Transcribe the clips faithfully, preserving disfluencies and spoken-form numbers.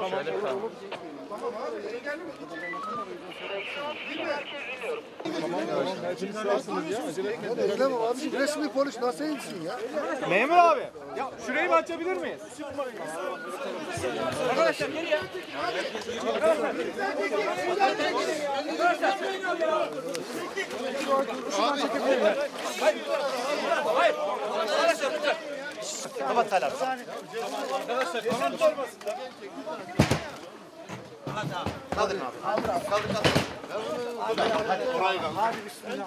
Tamam abi, resmi polis nasıl insin ya? Memur abi, ya şurayı bir açabilir miyiz? Arkadaşlar geriye. Hayır. Hayır. Arkadaşlar lütfen. Kapat Salih abi. Arkadaşlar tamam olmasın da. Kaldırın abi. Kaldır abi. Kaldır kaldır. Hadi hadi. Hadi bismillah.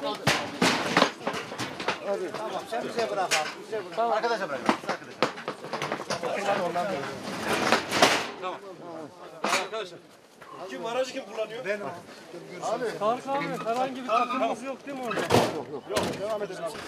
Hadi. Tamam sen bize bırak abi. Bize bırak. Tamam. Arkadaşa bırak. Arkadaşa. Tamam. Arkadaşlar. Kim aracı kim kullanıyor? Ben abi. Tarık abi herhangi bir takımımız yok değil mi orada? Yok yok. Yok devam edelim abi.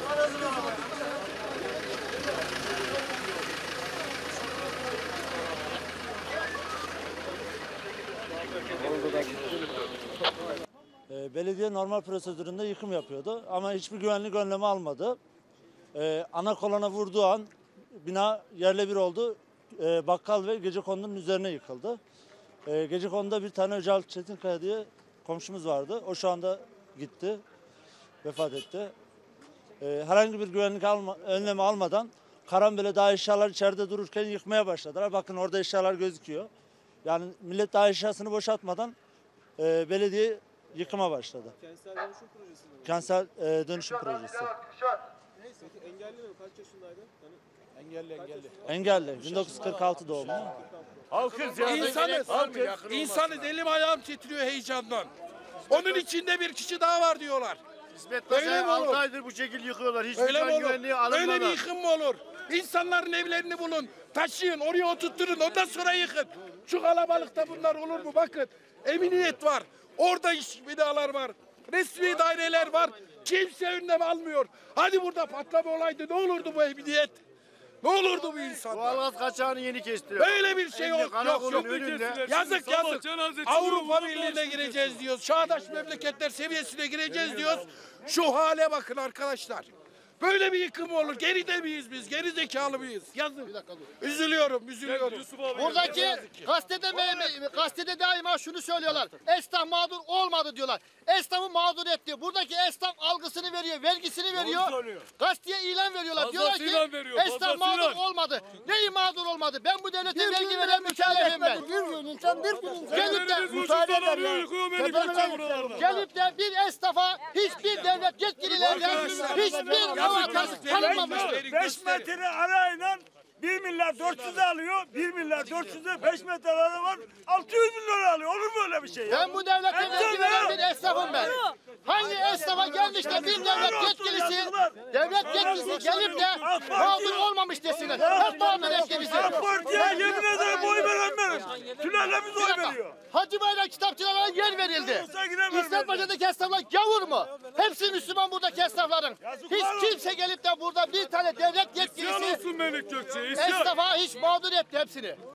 Belediye normal prosedüründe yıkım yapıyordu ama hiçbir güvenlik önlemi almadı. Ee, ana kolona vurduğu an bina yerle bir oldu. Ee, bakkal ve gecekondunun üzerine yıkıldı. Ee, gecekonduda bir tane Öcal Çetinkaya diye komşumuz vardı. O şu anda gitti, vefat etti. Ee, herhangi bir güvenlik alma, önlemi almadan karambole daha eşyalar içeride dururken yıkmaya başladılar. Bakın orada eşyalar gözüküyor. Yani millet daha eşyasını boşaltmadan e, belediye yıkıma başladı. Kentsel dönüşüm projesi mi? Kentsel e, dönüşüm projesi. Peki engelli mi? Kaç yaşındaydı? Yani engelli engelli. Engelli. bin dokuz yüz kırk altı doğumlu. Halkız ya. İnsanız, insanız elim ayağım titriyor heyecandan. Onun içinde bir kişi daha var diyorlar. İsmet Böyle Paşa'yı mi olur? altı aydır bu şekil yıkıyorlar. Hiç Öyle mi olur? güvenliği alınmadan. Öyle bir yıkım mı olur? İnsanların evlerini bulun, taşıyın, oraya oturtturun, ondan sonra yıkın. Şu kalabalıkta bunlar olur mu? Bakın, emniyet var, orada iş binalar var, resmi daireler var. Kimse önlem almıyor. Hadi burada patlama olaydı, ne olurdu bu emniyet? Ne olurdu bu insanlar? Doğalgaz kaçağını yeni kestiriyor. Böyle bir şey yok. Yok yok. Önünde. Yazık yazık. Avrupa Birliği'ne gireceğiz diyoruz. Çağdaş memleketler seviyesine gireceğiz diyoruz. Şu hale bakın arkadaşlar. Böyle bir yıkım olur. Geride miyiz biz? Geri zekalı mıyız? Yazık. Üzülüyorum, üzülüyorum. Buradaki gazetede, gazetede daima şunu söylüyorlar. Esnaf mağdur olmadı diyorlar. Esnafı mağdur etti. Buradaki esnaf algısını veriyor, vergisini veriyor. Gazeteye ilan veriyorlar. Diyorlar ki esnaf mağdur olmadı. Neyi mağdur olmadı? Ben bu devlete vergi veren mükellefim ben. Bir gün insan bir gün insan. Gelip de müsaade eder ya. Gelip de bir esnafa hiçbir devlet yetkililerden hiçbir avantaj tanınmamıştır. beş metre arayla bir milyar dört yüz alıyor. bir milyar dört yüz'e beş metre ara var. altı yüz milyon alıyor. Olur mu öyle bir şey ya? Ben bu devlete vergi veren bir esnafım ben. Hangi esnafa gelmiş de bir devlet yetkilisi, devlet yetkilisi gelip de mağdur olmamış desinler. Hep mağdur etti bizi. AK Parti'ye yemin ederim oy veren benim. Tülalemiz oy veriyor. Hacı Bayram kitapçılara yer verildi. İsmet Paşa'daki esnaflar gavur mu? Hepsi Müslüman buradaki esnafların. Hiç kimse gelip de burada bir tane devlet yetkilisi esnafa hiç mağdur etti hepsini.